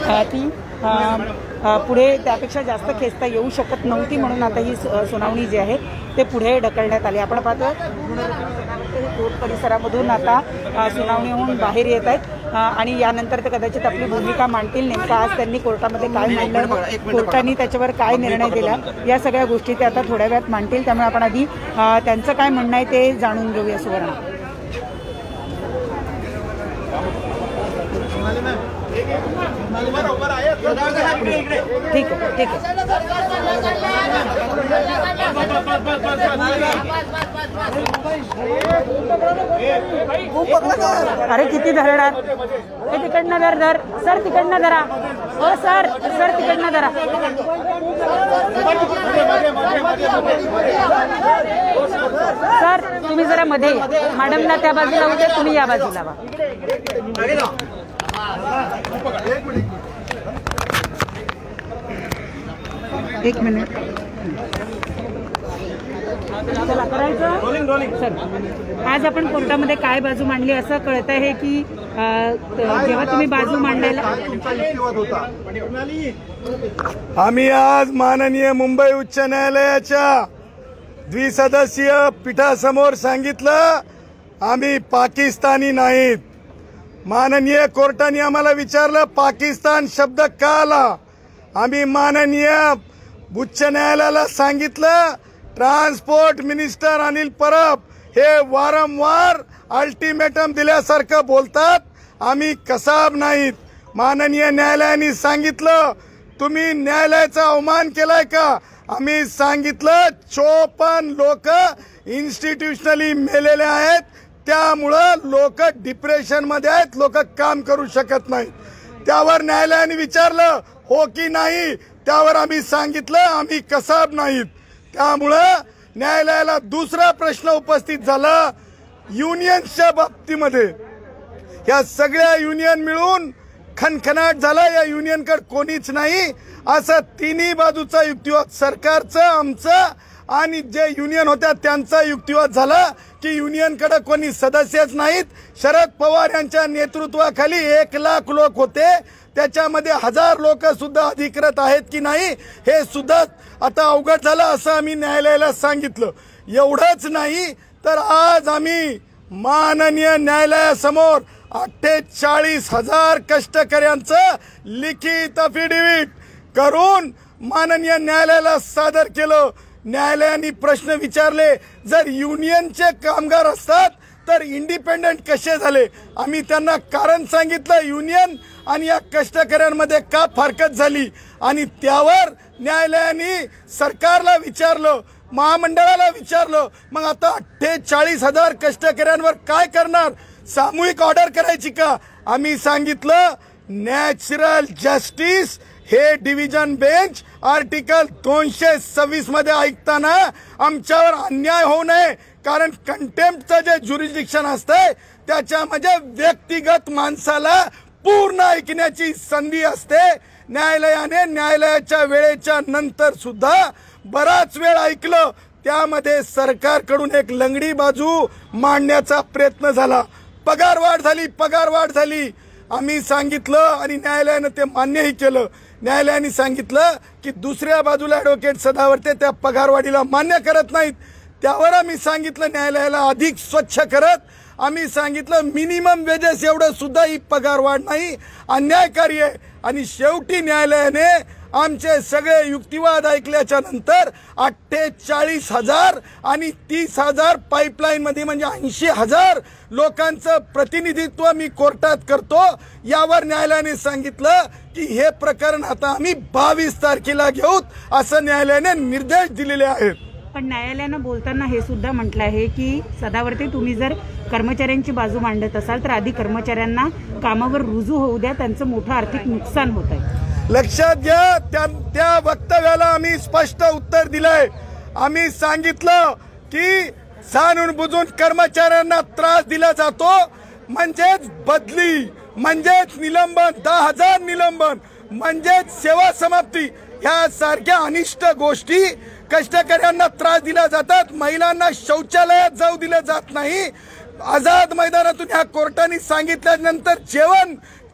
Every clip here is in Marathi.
ती पुढे त्यापेक्षा जास्त खेचता येऊ शकत नव्हती, म्हणून आता ही सुनावणी जी आहे ते पुढे ढकलण्यात आली। आपण पाहतो कोर्ट परिसरामधून आता सुनावणी होऊन बाहेर येत आहेत आणि यानंतर ते कदाचित आपली भूमिका मांडतील। नेमका आज त्यांनी कोर्टामध्ये काय मांडलं, कोर्टाने त्याच्यावर काय निर्णय दिला, या सगळ्या गोष्टी ते आता थोड्या वेळात मांडतील। त्यामुळे आपण आधी त्यांचं काय म्हणणं आहे ते जाणून घेऊया। सुवर्णा, ठीक है ठीक है। अरे किती धरणार हे तिकडनं धर सर, तिकडनं धरा हो सर, सर तिकडनं धरा। सर तुम्ही जरा मध्ये, मॅडमला त्या बाजूला होते, तुम्ही या बाजूला वा। एक मिनिट चला करायचं। सर आज आपण कोर्टामध्ये काय बाजू मांडली असं कळत आहे की जेव्हा तुम्ही बाजू मांडायला आम्ही आज माननीय मुंबई उच्च न्यायालयाच्या द्विसदस्यीय पीठासमोर सांगितलं आम्ही पाकिस्तानी नाहीत। माननीय कोर्टाने आम्हाला विचारलं पाकिस्तान शब्द का आला, आम्ही माननीय उच्च न्यायालयाला सांगितलं ट्रान्सपोर्ट मिनिस्टर अनिल परब हे वारंवार अल्टिमेटम दिल्यासारखं बोलतात, आम्ही कसाब नाहीत। माननीय न्यायालयाने सांगितलं तुम्ही न्यायालयाचा अवमान केलाय का, आम्ही सांगितलं 54 लोक इन्स्टिट्यूशनली मेलेले आहेत, त्यामुळं लोक डिप्रेशन मध्ये आहेत, लोक काम करू शकत नाही। त्यावर न्यायालयाने विचारलं हो की नाही, त्यावर आम्ही सांगितलं आम्ही कसाब नाहीत। त्यामुळं न्यायालयाला दुसरा प्रश्न उपस्थित झाला युनियनच्या बाबतीमध्ये। या सगळ्या युनियन मिळून खनखनाट झाला, या युनियनकडे कोणीच नाही असं तिन्ही बाजूचा युक्तिवाद, सरकारचं, आमचं आणि जे युनियन होत्या त्यांचा युक्तिवाद झाला की युनियनकडे कोणी सदस्यच नाहीत। शरद पवार यांच्या नेतृत्वाखाली 1 लाख लोक होते, त्याच्यामध्ये 1000 लोक सुद्धा अधिकृत आहेत की नाही हे सुद्धा आता अवघड झालं असं आम्ही न्यायालयाला सांगितलं। एवढंच नाही तर आज आम्ही माननीय न्यायालयासमोर 48,000 कष्टकऱ्यांचं लिखित अफिडेव्हिट करून माननीय न्यायालयाला सादर केलं। न्यायालयाने प्रश्न विचारले जर युनियनचे कामगार असतात तर इंडिपेंडेंट कसे झाले, आम्ही त्यांना कारण सांगितलं युनियन आणि या कष्टकऱ्यांमध्ये का फारकत झाली आणि त्यावर न्यायालयाने सरकारला विचारलं, महामंडळाला विचारलं मग आता 48,000 कष्टकऱ्यांवर काय करणार, सामूहिक ऑर्डर करायची का। आम्ही सांगितलं नॅचरल जस्टिस हे डिव्हिजन बेंच आर्टिकल 226 मध्ये ऐकताना आमच्यावर अन्याय होऊ नये, कारण कंटेम्प्टचं जे ज्युरिडिक्शन असतंय त्याच्यामध्ये व्यक्तिगत माणसाला पूर्ण ऐकण्याची संधी असते। न्यायालयाने न्यायालयाच्या वेळेच्या नंतर सुद्धा बराच वेळ ऐकलं, त्यामध्ये सरकारकडून एक लंगडी बाजू मांडण्याचा प्रयत्न झाला। पगारवाढ झाली आम्ही सांगितलं आणि न्यायालयाने ते मान्यही केलं। न्यायालयाने सांगितलं की दुसऱ्या बाजूला ॲडव्होकेट सदावर्ते त्या पगारवाढीला मान्य करत नाहीत, त्यावर आम्ही सांगितलं न्यायालयाला अधिक स्वच्छ करत आम्ही सांगितलं मिनिमम वेजेस एवढं सुद्धा ही पगारवाढ नाही, अन्यायकारी आहे। आणि शेवटी न्यायालयाने आमचे सगळे युक्तिवाद ऐकल्याच्या नंतर 48,000 आणि 30,000 पाईपलाईन मध्ये म्हणजे 80,000 लोकांचं प्रतिनिधित्व मी कोर्टात करतो, यावर न्यायालयाने सांगितलं की हे प्रकरण आता आम्ही 22 तारखेला घेऊ असं न्यायालयाने निर्देश दिलेले आहेत। पण न्यायालयानं बोलताना हे सुद्धा म्हटलं आहे की सदावर्ते तुम्ही जर कर्मचाऱ्यांची बाजू मांडत असाल तर आधी कर्मचाऱ्यांना कामावर रुजू होऊ द्या, त्यांचं मोठं आर्थिक नुकसान होत आहे। लक्षात घ्या त्या वक्तव्याला आम्ही स्पष्ट उत्तर दिलंय। आम्ही सांगितलं की जाणून बुजून कर्मचाऱ्यांना त्रास दिला जातो म्हणजेच बदली, म्हणजेच निलंबन, 10,000 निलंबन, म्हणजेच सेवा समाप्ती, ह्या सारख्या अनिष्ट गोष्टी कष्टकऱ्यांना त्रास दिला जातात। महिलांना शौचालयात जाऊ दिलं जात नाही। आझाद मैदानातून ह्या कोर्टाने सांगितल्यानंतर जेवण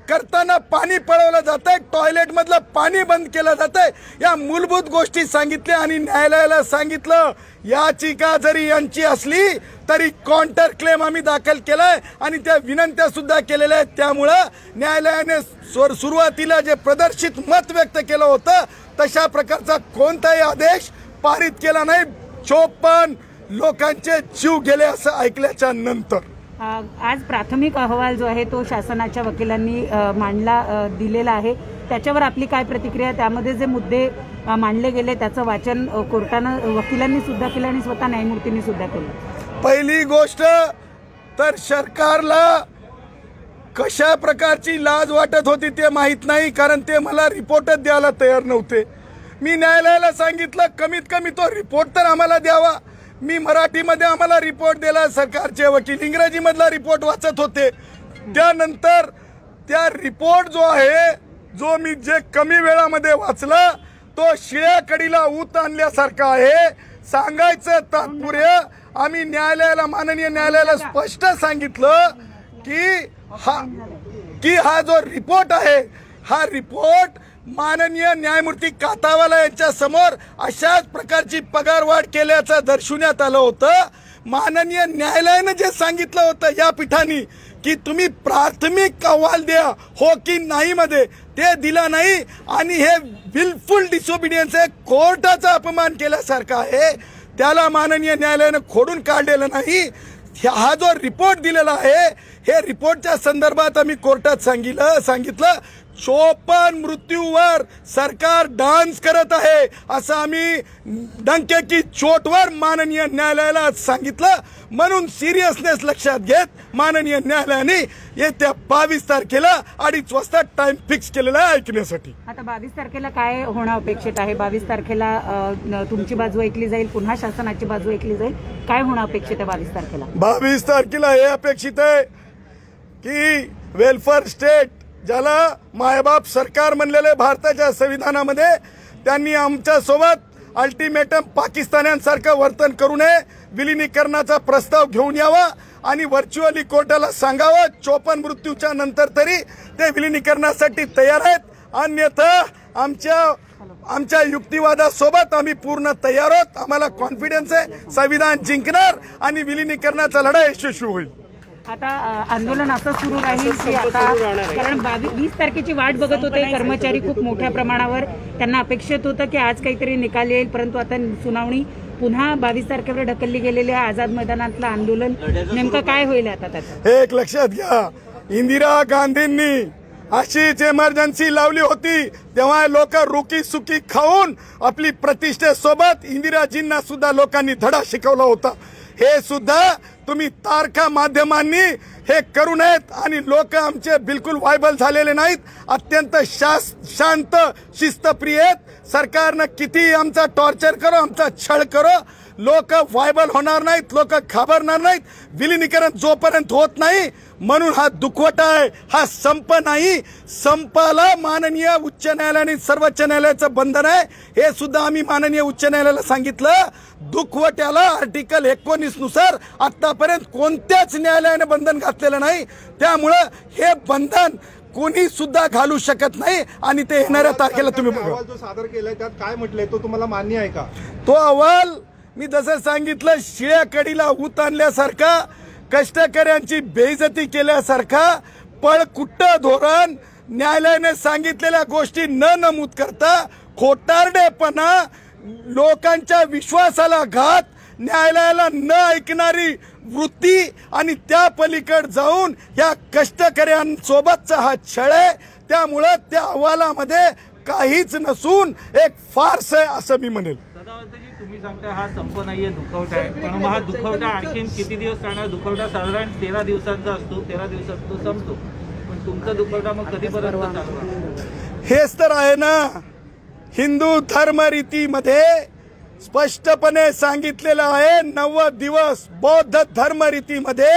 करताना पाणी पळवलं जात आहे, टॉयलेट मधलं पाणी बंद केलं जात आहे, या मूलभूत गोष्टी सांगितल्या आणि न्यायालयाला सांगितलं याचिका जरी यांची असली तरी काउंटर क्लेम आम्ही दाखल केलाय आणि त्या विनंत्या सुद्धा केलेल्या आहेत। त्यामुळं न्यायालयाने सुरुवातीला जे प्रदर्शित मत व्यक्त केलं होतं तशा प्रकारचा कोणताही आदेश पारित केला नाही। 54 लोकांचे जीव गेले असं ऐकल्याच्या नंतर आज प्राथमिक अहवाल जो आहे तो शासनाच्या वकिलांनी मांडला दिलेला आहे, त्याच्यावर आपली काय प्रतिक्रिया? त्यामध्ये जे मुद्दे मांडले गेले त्याचं वाचन कोर्टानं वकिलांनी सुद्धा केलं आणि स्वतः न्यायमूर्तींनी सुद्धा केलं। पहिली गोष्ट तर सरकारला कशा प्रकारची लाज वाटत होती ते माहित नाही, कारण ते मला रिपोर्टच द्यायला तयार नव्हते। मी न्यायालयाला सांगितलं कमीत कमी तो रिपोर्ट तर आम्हाला द्यावा। मी मराठीमध्ये आम्हाला रिपोर्ट दिला, सरकारचे वकील इंग्रजी मधला रिपोर्ट वाचत होते। त्यानंतर त्या रिपोर्ट जो आहे जो मी जे कमी वेळामध्ये वाचला तो शिळ्या कडीला ऊत आणल्यासारखा आहे। सांगायचं तात्पर्य आम्ही न्यायालयाला माननीय न्यायालयाला स्पष्ट सांगितलं की हा जो रिपोर्ट आहे हा रिपोर्ट माननीय न्यायमूर्ती कातावाला यांच्या समोर अशाच प्रकारची पगारवाढ केल्याचं दर्शवण्यात आलं होतं। माननीय न्यायालयाने जे सांगितलं होतं या पीठाने की तुम्ही प्राथमिक अहवाल द्या हो की नाही मध्ये, ते दिला नाही आणि हे विलफुल डिसोबिडियन्स आहे, कोर्टाचा अपमान केल्यासारखं आहे। त्याला माननीय न्यायालयाने खोडून काढलेलं नाही। हा जो रिपोर्ट दिलेला आहे हे रिपोर्टच्या संदर्भात आम्ही कोर्टात सांगितलं 54 मृत्यूवर सरकार डान्स करत आहे असं आम्ही डंके चोटवर माननीय न्यायालयाला सांगितलं। म्हणून सिरियसनेस लक्षात घेत माननीय न्यायालयाने येत्या 22 तारखेला 2:30 वाजता टाइम फिक्स केलेला आहे ऐकण्यासाठी। आता 22 तारखेला काय होणं अपेक्षित आहे? 22 तारखेला तुमची बाजू ऐकली जाईल, पुन्हा शासनाची बाजू ऐकली जाईल, काय होणं अपेक्षित आहे 22 तारखेला? 22 तारखेला हे अपेक्षित आहे की वेलफेअर स्टेट ज्याला मायबाप सरकार म्हणलेले भारताच्या संविधानामध्ये, त्यांनी आमच्या सोबत अल्टिमेटम पाकिस्तान्यांसारखं वर्तन करू नये, विलिनीकरणाचा प्रस्ताव घेऊन यावा आणि व्हर्च्युअली कोर्टाला सांगावं 54 मृत्यूच्या नंतर तरी ते विलिनीकरणासाठी तयार आहेत, अन्यथा आमच्या युक्तिवादासोबत आम्ही पूर्ण तयार आहोत। आम्हाला कॉन्फिडन्स आहे संविधान जिंकणार आणि विलिनीकरणाचा लढा यशस्वी होईल। आता आंदोलन असं सुरू राहील की आता कारण 20 तारखेची वाट बघत होते कर्मचारी खूप मोठ्या प्रमाणावर, त्यांना अपेक्षित होतं की आज काहीतरी निकाल येईल, परंतु आता सुनावणी पुन्हा 22 तारखेवर ढकलली गेलेली आहे। आझाद मैदानातलं आंदोलन नेमकं काय होईल आता त्याचं? एक लक्षात घ्या, इंदिरा गांधींनी अशीच इमर्जन्सी लावली होती तेव्हा लोक रुकी सुकी खाऊन आपली प्रतिष्ठेसोबत इंदिराजींना सुद्धा लोकांनी धडा शिकवला होता। हे सुद्धा तुम्ही तारखा माध्यमांनी हे करू नयेत आणि लोक आमचे बिलकुल वायबल झालेले नाहीत, अत्यंत शांत शिस्तप्रिय आहेत। सरकारनं किती आमचा टॉर्चर करो, आमचा छळ करो, लोक वायबल होणार नाहीत, लोक घाबरणार नाहीत। विलिनीकरण जोपर्यंत होत नाही म्हणून हा दुखवटा आहे, हा संप नाही। संपाला माननीय उच्च न्यायालयाने सर्वोच्च न्यायालयाचं बंधन आहे, हे सुद्धा आम्ही माननीय उच्च न्यायालयाला सांगितलं। दुखवट्याला आर्टिकल 19 नुसार आतापर्यंत कोणत्याच न्यायालयाने बंधन घातलेलं नाही, त्यामुळं हे बंधन कोणी सुद्धा घालू शकत नाही आणि ते येणाऱ्या तारखेला तुम्ही बघा। जो सादर केलाय त्यात काय म्हटलंय तो तुम्हाला मान्य आहे का? तो अहवाल मी जसं सांगितलं शिळ्या कडीला ऊत आणल्यासारखा, कष्टकऱ्यांची बेइज्जती केल्यासारखा, पळकुट्ट धोरण, न्यायालयाने सांगितलेल्या गोष्टी न नमूद करता खोटारडेपणा, लोकांच्या विश्वासाला घात, न्यायालयाला न ऐकणारी वृत्ती आणि त्या पलीकडे जाऊन या कष्टकऱ्यांसोबतचा हा छळ आहे। त्यामुळे त्या अहवालामध्ये काहीच नसून एक फार्स आहे असं मी म्हणेल। तुम्ही सांगता हा संप नाहीये, दुखवटा आहे, पण मग हा दुखवटा आणखीन किती दिवस चालणार? दुखवटा साधारण 13 दिवसांचा असतो, 13 दिवसात तो संपतो, पण तुमचा दुखवटा मग कधीपर्यंत चालणार? हेच तर आहे ना, हिंदू धर्मरीतीमध्ये स्पष्टपणे सांगितलेलं आहे 90 दिवस। बौद्ध धर्मरीतीमध्ये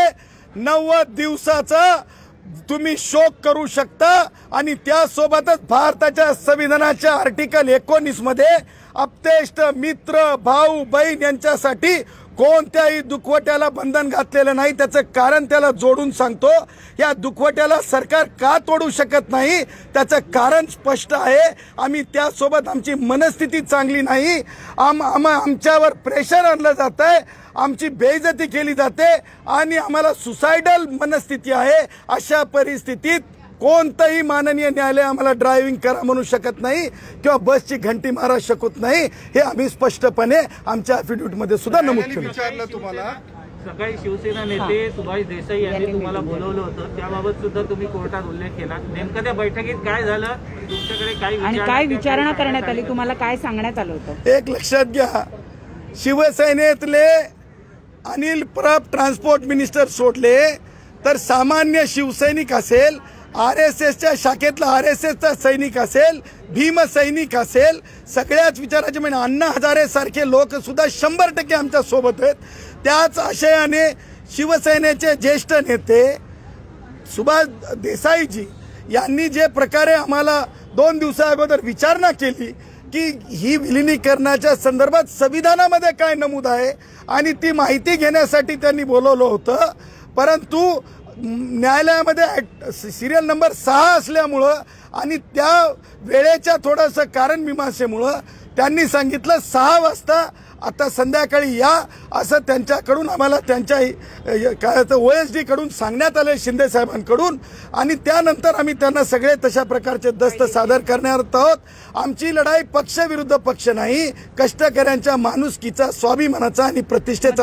90 दिवसाचा तुम्ही शोक करू शकता आणि त्यासोबतच भारताच्या संविधानाच्या आर्टिकल 19 मध्ये आप्तेष्ट, मित्र, भाऊ, बहीण यांच्यासाठी कोणत्याही दुखवट्याला बंधन घातलेलं नाही. त्याचं कारण त्याला जोडून सांगतो. या दुखवट्याला सरकार का तोडू शकत नाही त्याचं कारण स्पष्ट आहे. आम्ही त्यासोबत आमची मनस्थिती चांगली नाही. आमच्यावर प्रेशर आणलं जात आहे, आमची बेइज्जती केली जाते आणि आम्हाला सुसायडल मनस्थिती आहे. अशा परिस्थितीत कोणतंही माननीय न्यायालय आम्हाला ड्रायव्हिंग करा म्हणू शकत नाही किंवा बसची घंटी मारा शकत नाही. हे आम्ही स्पष्टपणे आमच्या ॲफिडेव्हिटमध्ये सुद्धा नमूद केलं. विचारलं तुम्हाला सकाळी शिवसेना नेते सुभाष देसाई यांनी तुम्हाला बोलवलं होतं, त्याबाबत सुद्धा तुम्ही कोर्टात उल्लेख केला. नेमकं त्या बैठकीत काय झालं, तुमच्याकडे काय विचारणा करण्यात आली, तुम्हाला काय सांगण्यात आलं होतं? एक लक्षात घ्या, शिवसेनेतले अनिल परब ट्रान्सपोर्ट मिनिस्टर सोडले तर सामान्य शिवसैनिक असेल, RSSच्या शाखेतला RSSचा सैनिक असेल, भीम सैनिक असेल, सगळ्याच विचाराचे म्हणजे अण्णा हजारे सारखे लोक सुद्धा 100% आमच्या सोबत आहेत. त्याच आशयाने शिवसेनेचे ज्येष्ठ नेते सुभाष देसाईजी यांनी जे प्रकारे आम्हाला 2 दिवसा अगोदर विचारणा केली की ही विलिनीकरणाच्या संदर्भात संविधानामध्ये काय नमूद आहे आणि ती माहिती घेण्यासाठी त्यांनी बोलवलं होतं. परंतु न्यायालयामध्ये सिरियल नंबर 6 असल्यामुळं आणि त्या वेळेच्या थोडंसं कारण मीमांसेमुळं त्यांनी सांगितलं 6 वाजता आता संध्याकाळी या असं त्यांच्याकडून आम्हाला त्यांच्या काय OSD कडून सांगण्यात आले, शिंदे साहेबांकडून. आणि त्यानंतर आम्ही त्यांना सगळे तशा प्रकारचे दस्त सादर करणार आहोत. आमची लढाई पक्ष विरुद्ध पक्ष नाही, कष्टकऱ्यांच्या माणुसकीचा, स्वाभिमानाचा आणि प्रतिष्ठेचा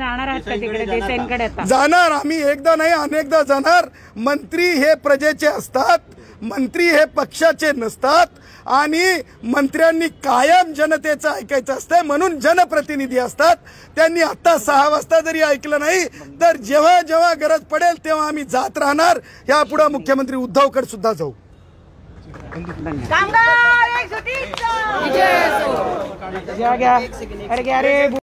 लढा जाणार. आम्ही एकदा नाही अनेकदा जाणार. मंत्री हे प्रजेचे असतात, मंत्री हे पक्षाचे नसतात आणि मंत्र्यांनी कायम जनतेचं ऐकायचं असतं, म्हणून जनप्रतिनिधी असतात. त्यांनी आता 6 वाजता जरी ऐकलं नाही तर जेव्हा जेव्हा गरज पडेल तेव्हा आम्ही जात राहणार. यापुढे मुख्यमंत्री उद्धवकडे सुद्धा जाऊ. अरे